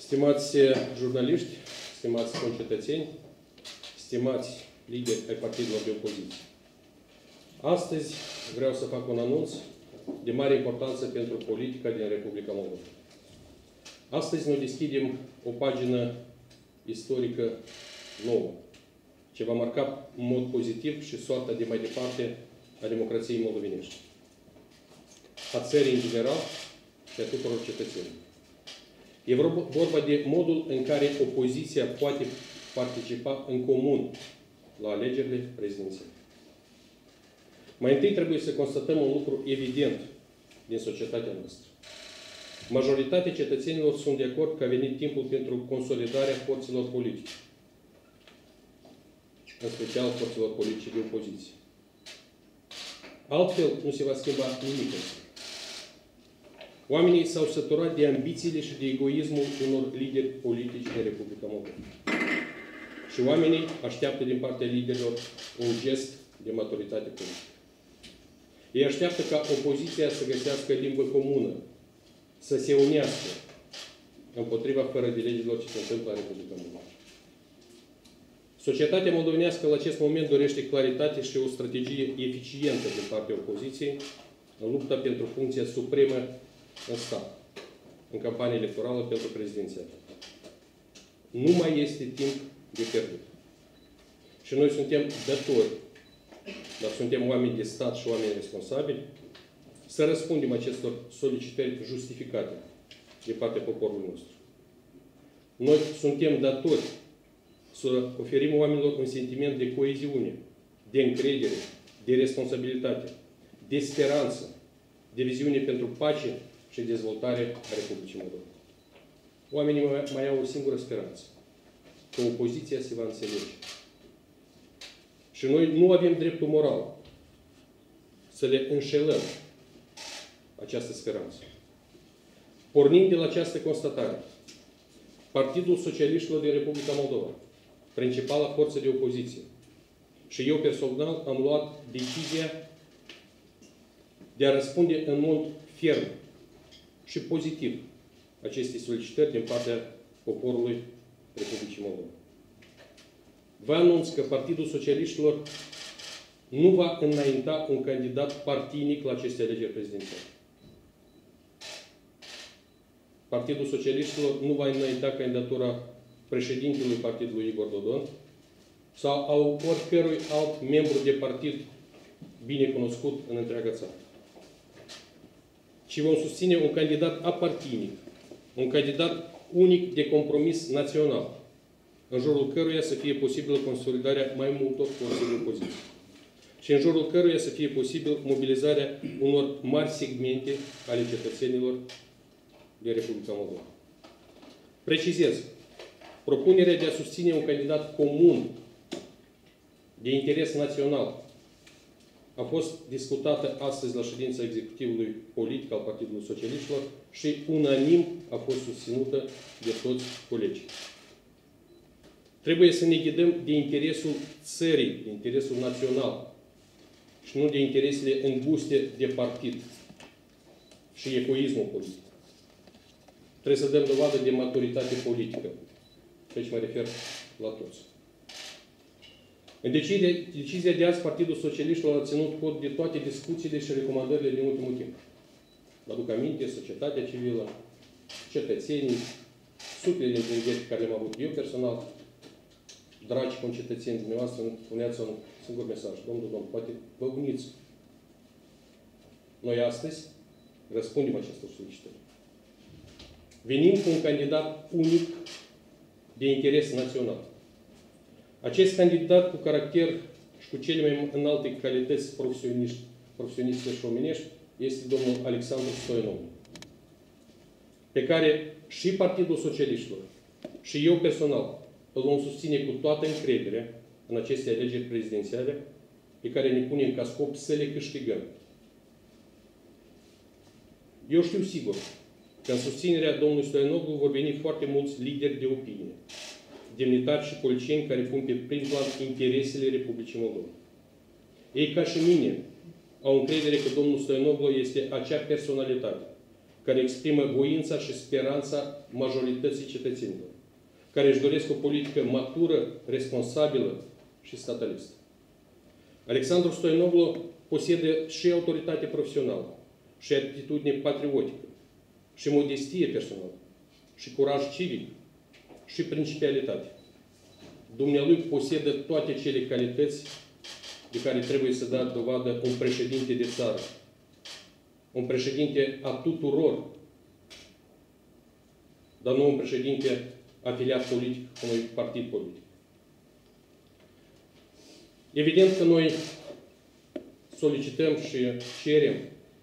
Stimați jurnaliști, stimați concetățeni, stimați lideri ai partidelor de opoziție. Astăzi vreau să fac un anunț de mare importanță pentru politica din Republica Moldova. Astăzi noi deschidem o pagină istorică nouă, ce va marca în mod pozitiv și soarta de mai departe a democrației moldovenești, a țării în general și a tuturor cetățenilor. E vorba de modul în care opoziția poate participa în comun la alegerile prezidențiale. Mai întâi trebuie să constatăm un lucru evident din societatea noastră. Majoritatea cetățenilor sunt de acord că a venit timpul pentru consolidarea forțelor politice, în special forțelor politice de opoziție. Altfel nu se va schimba nimic. Oamenii s-au săturat de ambițiile și de egoismul unor lideri politici din Republica Moldova. Și oamenii așteaptă din partea liderilor un gest de maturitate politică. Ei așteaptă ca opoziția să găsească limbă comună, să se unească împotriva fără de legilor ce se întâmplă în Republica Moldova. Societatea moldovenească la acest moment dorește claritate și o strategie eficientă din partea opoziției în lupta pentru funcția supremă în stat, în campania electorală pentru prezidențial. Nu mai este timp de pierdut. Și noi suntem datori, dar suntem oameni de stat și oameni responsabili, să răspundem acestor solicitări justificate de partea poporului nostru. Noi suntem datori să oferim oamenilor un sentiment de coeziune, de încredere, de responsabilitate, de speranță, de viziune pentru pace și dezvoltare a Republicii Moldova. Oamenii mai au o singură speranță, că opoziția se va înțelege. Și noi nu avem dreptul moral să le înșelăm această speranță. Pornind de la această constatare, Partidul Socialiștilor din Republica Moldova, principala forță de opoziție, și eu personal am luat decizia de a răspunde în mod ferm și pozitiv aceste solicitări din partea poporului Republicii Moldova. Vă anunț că Partidul Socialiștilor nu va înainta un candidat partinic la aceste alegeri prezidențiale. Partidul Socialiștilor nu va înainta candidatura președintelui Partidului Igor Dodon sau a oricărui alt membru de partid bine cunoscut în întreaga țară. Și vom susține un candidat apartinic, un candidat unic de compromis național, în jurul căruia să fie posibilă consolidarea mai multor forțe de opoziție și în jurul căruia să fie posibil mobilizarea unor mari segmente ale cetățenilor de Republica Moldova. Precizez, propunerea de a susține un candidat comun de interes național a fost discutată astăzi la ședința executivului politic al Partidului Socialiștilor și unanim a fost susținută de toți colegii. Trebuie să ne ghidăm de interesul țării, de interesul național și nu de interesele înguste de partid și egoismul politic. Trebuie să dăm dovadă de maturitate politică. Și aici mă refer la toți. În decizia de azi, Partidul Socialiștilor a ținut cont de toate discuțiile și recomandările din ultimul timp. Vă aduc aminte, societatea civilă, cetățenii, sutele de întâlniri care le-am avut eu personal, dragi concetățeni dumneavoastră, puneați un singur mesaj. Domnul, poate vă uniți. Noi astăzi răspundem acestor solicitări. Venim cu un candidat unic de interes național. Acest candidat cu caracter și cu cele mai înalte calități profesioniste și omenești este domnul Alexandru Stoianoglu, pe care și Partidul Socialiștilor și eu personal îl vom susține cu toată încrederea în aceste alegeri prezidențiale pe care ne punem ca scop să le câștigăm. Eu știu sigur că în susținerea domnului Stoianoglu vor veni foarte mulți lideri de opinie, demnitari și politicieni care pun pe prim plan interesele Republicii Moldova. Ei, ca și mine, au încredere că domnul Stoianoglu este acea personalitate care exprimă voința și speranța majorității cetățenilor, care își doresc o politică matură, responsabilă și statelistă. Alexandru Stoianoglu posedă și autoritate profesională, și atitudine patriotică, și modestie personală, și curaj civic, și principialitate. Dumnealui posedă toate cele calități de care trebuie să dea dovadă un președinte de țară, un președinte a tuturor, dar nu un președinte afiliat politic unui partid politic. Evident că noi solicităm și cerem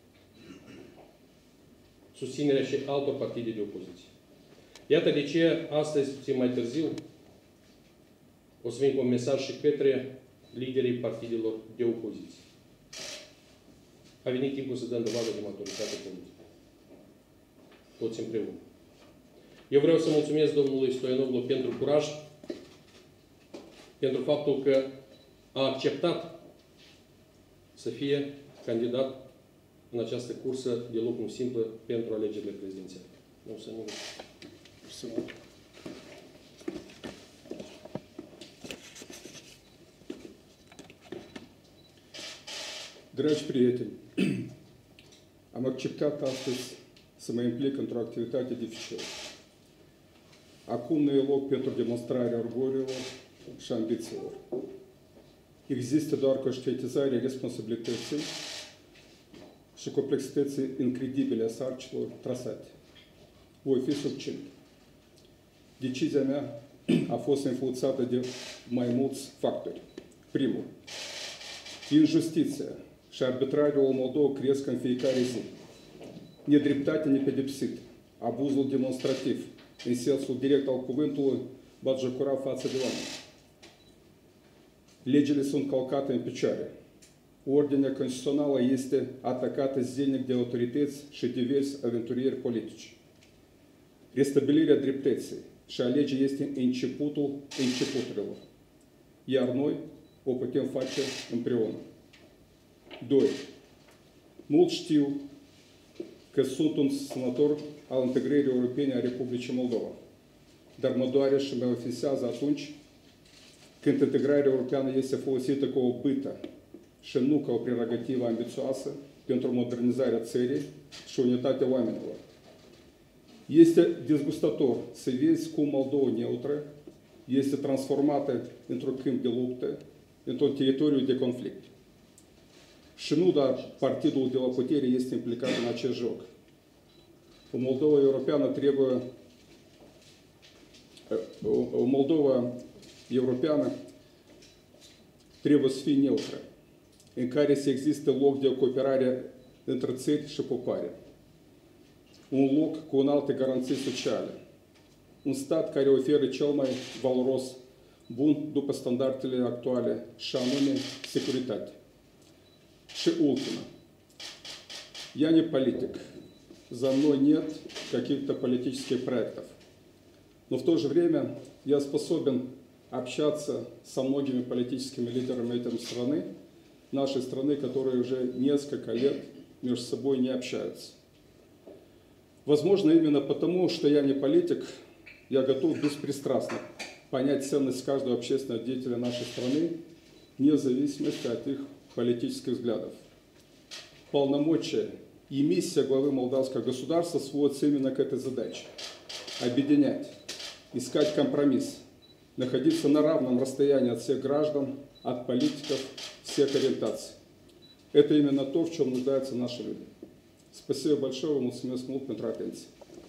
susținerea și altor partide de opoziție. Iată de ce astăzi, puțin mai târziu, o să vin cu un mesaj și către liderii partidelor de opoziție. A venit timpul să dăm dovadă de maturitate politică. Toți împreună. Eu vreau să mulțumesc domnului Stoianoglu pentru curaj, pentru faptul că a acceptat să fie candidat în această cursă de locul simplu pentru alegerile prezidențiale. Nu să nu... Dragi prieteni, am acceptat astăzi să mă implic într-o activitate dificilă. Acum nu e loc pentru demonstrarea orgoliilor și ambițiilor. Există doar conștientizarea responsabilității și complexității incredibile a sarcinilor trasate. Voi fi succint. Decizia mea a fost influențată de mai mulți factori. Primul, injustiția și arbitrariul Moldova cresc în fiecare zi. Nedreptatea nepedepsită, abuzul demonstrativ, în sensul direct al cuvântului, batjocura față de oameni. Legile sunt călcate în picioare. Ordinea constituțională este atacată zilnic de autorități și diversi aventurieri politici. Restabilirea dreptății și a legii este începutul începuturilor. Iar noi o putem face împreună. 2. Mulți știu că sunt un susținător al integrării europene a Republicii Moldova, dar mă doare și mă ofensează atunci când integrarea europeană este folosită ca o bâtă și nu ca o prerogativă ambițioasă pentru modernizarea țării și unitatea oamenilor. Este dezgustător să vezi cum Moldova neutră este transformată într-un câmp de luptă, într-un teritoriu de conflict. Și nu doar partidul de la putere este implicat în acest joc. O Moldova europeană trebuie... O Moldova europeană trebuie să fie neutră, în care să existe loc de cooperare între țări și popoare. Un loc cu înalte garanții sociale. Un stat care oferă cel mai valoros bun după standardele actuale, și anume securitate. Și ultima. Я не политик. За мной нет каких-то политических проектов. Но в то же время я способен общаться со многими политическими лидерами этой страны, нашей страны, которые уже несколько лет между собой не общаются. Возможно, именно потому, что я не политик, я готов беспристрастно понять ценность каждого общественного деятеля нашей страны, вне зависимости от их политических взглядов. Полномочия и миссия главы молдавского государства сводятся именно к этой задаче. Объединять, искать компромисс, находиться на равном расстоянии от всех граждан, от политиков, всех ориентаций. Это именно то, в чем нуждаются наши люди. Спасибо большое вам, Петра Пенси.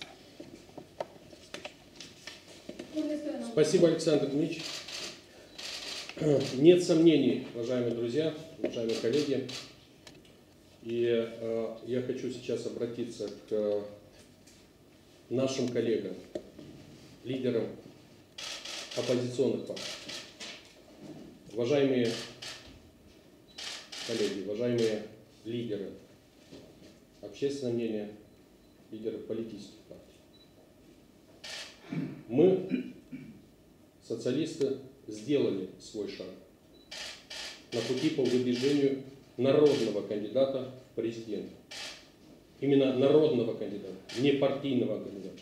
Спасибо, Александр Дмитриевич. Нет сомнений, уважаемые друзья, уважаемые коллеги, и я хочу сейчас обратиться к нашим коллегам, лидерам оппозиционных партий. Уважаемые коллеги, уважаемые лидеры общественного мнения, лидеры политических партий. Мы, социалисты, сделали свой шаг на пути по выдвижению народного кандидата в президенты. Именно народного кандидата, не партийного кандидата.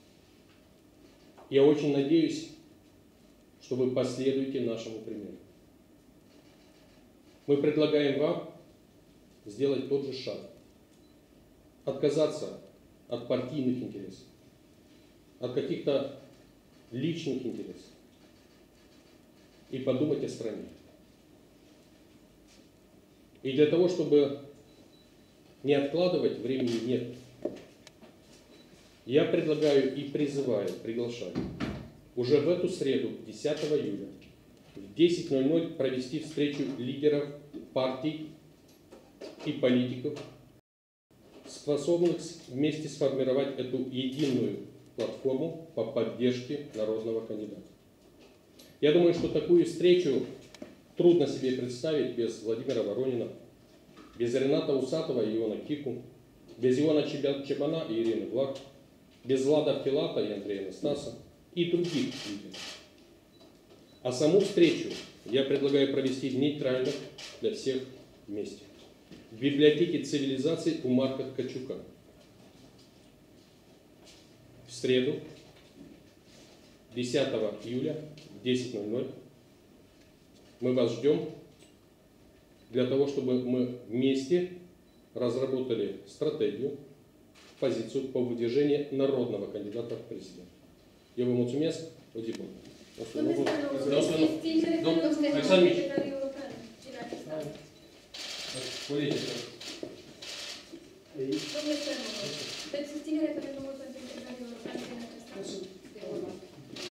Я очень надеюсь, что вы последуете нашему примеру. Мы предлагаем вам сделать тот же шаг. Отказаться от партийных интересов, от каких-то личных интересов и подумать о стране. И для того, чтобы не откладывать, времени нет. Я предлагаю и призываю, приглашаю уже в эту среду, 10 июля, в 10:00 провести встречу лидеров партий и политиков, способных вместе сформировать эту единую платформу по поддержке народного кандидата. Я думаю, что такую встречу трудно себе представить без Владимира Воронина, без Рената Усатова и Иона Кику, без Иона Чебана и Ирины Влах, без Влада Филата и Андрея Анастаса и других лидеров. А саму встречу я предлагаю провести нейтрально для всех вместе. В библиотеке цивилизации у Марка Ткачука. В среду, 10 июля, в 10:00. Мы вас ждем для того, чтобы мы вместе разработали стратегию, позицию по выдвижению народного кандидата в президент. Eu vă mulțumesc, o zi bună. Alexandru Mici,